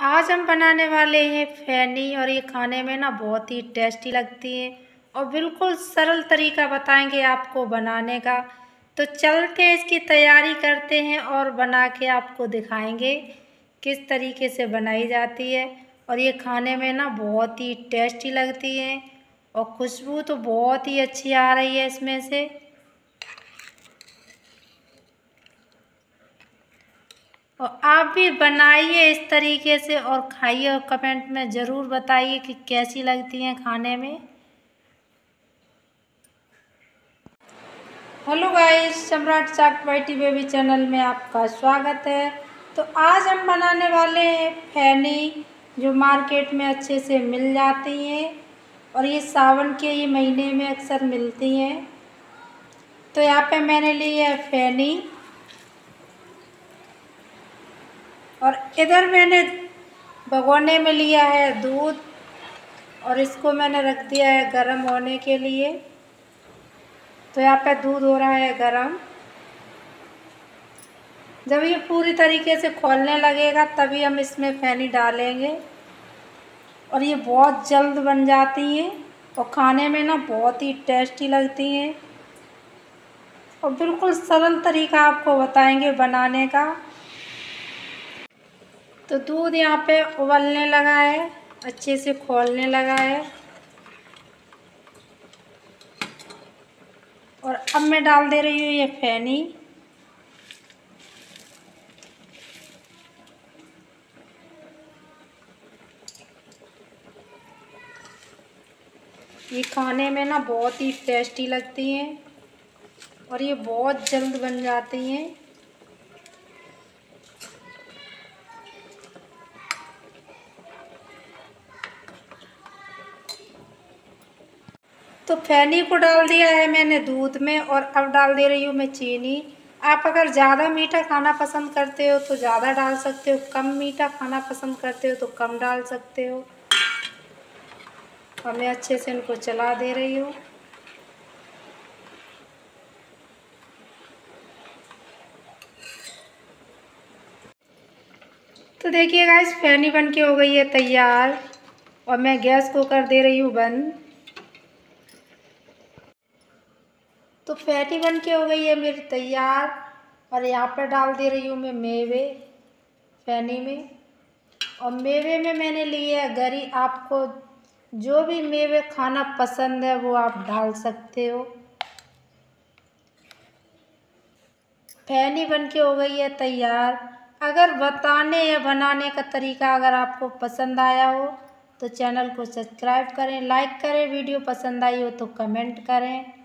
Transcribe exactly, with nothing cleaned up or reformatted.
आज हम बनाने वाले हैं फैनी और ये खाने में ना बहुत ही टेस्टी लगती है और बिल्कुल सरल तरीका बताएंगे आपको बनाने का। तो चलते हैं इसकी तैयारी करते हैं और बना के आपको दिखाएंगे किस तरीके से बनाई जाती है। और ये खाने में ना बहुत ही टेस्टी लगती है और खुशबू तो बहुत ही अच्छी आ रही है इसमें से। और आप भी बनाइए इस तरीके से और खाइए और कमेंट में ज़रूर बताइए कि कैसी लगती हैं खाने में। हेलो गाइस, सम्राट चाट बाइटी बेबी चैनल में आपका स्वागत है। तो आज हम बनाने वाले हैं फैनी, जो मार्केट में अच्छे से मिल जाती हैं और ये सावन के ये महीने में अक्सर मिलती हैं। तो यहाँ पे मैंने ली है फैनी और इधर मैंने भगोने में लिया है दूध और इसको मैंने रख दिया है गरम होने के लिए। तो यहाँ पे दूध हो रहा है गरम। जब ये पूरी तरीके से खौलने लगेगा तभी हम इसमें फैनी डालेंगे और ये बहुत जल्द बन जाती हैं और खाने में ना बहुत ही टेस्टी लगती हैं और बिल्कुल सरल तरीका आपको बताएंगे बनाने का। तो दूध यहाँ पे उबलने लगा है, अच्छे से खौलने लगा है और अब मैं डाल दे रही हूँ ये फैनी। ये खाने में ना बहुत ही टेस्टी लगती हैं और ये बहुत जल्द बन जाती हैं। तो फैनी को डाल दिया है मैंने दूध में और अब डाल दे रही हूँ मैं चीनी। आप अगर ज़्यादा मीठा खाना पसंद करते हो तो ज़्यादा डाल सकते हो, कम मीठा खाना पसंद करते हो तो कम डाल सकते हो। और मैं अच्छे से इनको चला दे रही हूँ। तो देखिए गाइस, फैनी बन के हो गई है तैयार और मैं गैस को कर दे रही हूँ बंद। तो फैनी बन के हो गई है मेरी तैयार और यहाँ पर डाल दे रही हूँ मैं मेवे फैनी में। और मेवे में मैंने लिए है गरी। आपको जो भी मेवे खाना पसंद है वो आप डाल सकते हो। फैनी बन के हो गई है तैयार। अगर बताने या बनाने का तरीका अगर आपको पसंद आया हो तो चैनल को सब्सक्राइब करें, लाइक करें, वीडियो पसंद आई हो तो कमेंट करें।